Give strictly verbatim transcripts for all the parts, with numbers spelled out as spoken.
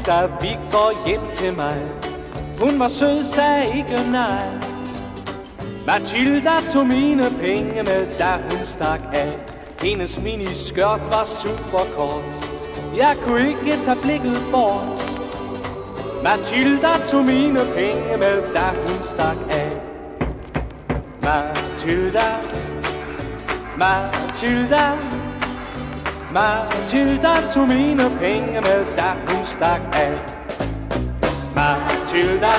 da vi går hjem til mig. Hun var sød, sagde ikke nej. Mathilda tog mine penge med, da hun stak af. Hendes miniskørt var super kort. Jeg kunne ikke tage blikket bort. Mathilda tog mine penge med, da hun stak af. Mathilda, Mathilda, Mathilda tog mine penge med, da hun stak af. Mathilda,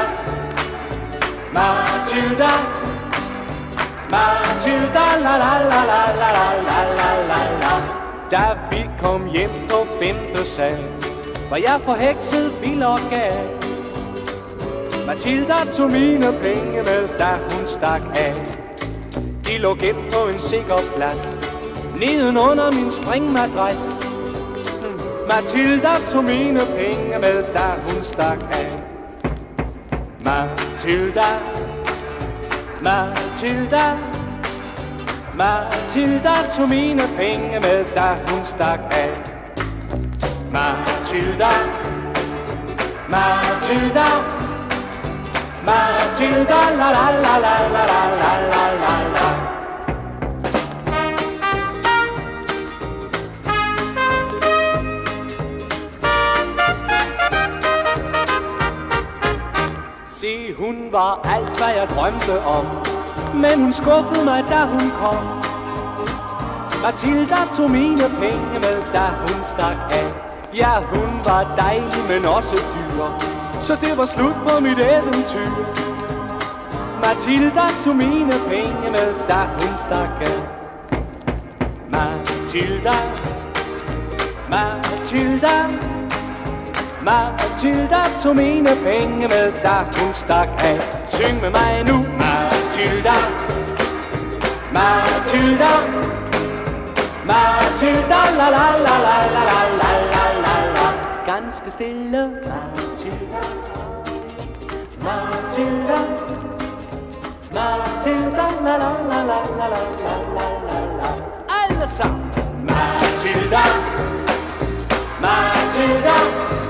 Mathilda, Mathilda, la la la la la la la la la. Da vi kom hjem på femte sal, var jeg forhekset vild og gal. Mathilda tog mine penge med, da hun stak af. De lå gemt på en sikker plads, neden under min springmadras. Mathilda tog mine penge med, da hun stak af. Mathilda, Mathilda, Mathilda tog mine penge med, da hun stak af. Mathilda, Mathilda, Mathilda, la la la la la la la la la. Se, hun var alt, hvad jeg drømte om, men hun skuffede mig, da hun kom. Mathilda tog mine penge med, da hun stak af. Ja, hun var dejlig, men også dyr, så det var slut på mit eventyr. Mathilda tog mine penge med, da hun stak af. Mathilda, Mathilda, Mathilda tog mine penge med, da hun stak af. Syng med mig nu. Mathilda, Mathilda, Mathilda, la la la la la la la la la la. Ganske stille. Mathilda, Mathilda, Mathilda, la la la la la la la la la. Alle sammen. Mathilda, Mathilda.